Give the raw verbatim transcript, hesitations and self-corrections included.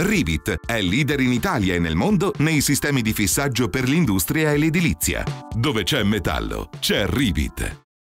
Rivit è leader in Italia e nel mondo nei sistemi di fissaggio per l'industria e l'edilizia. Dove c'è metallo, c'è Rivit.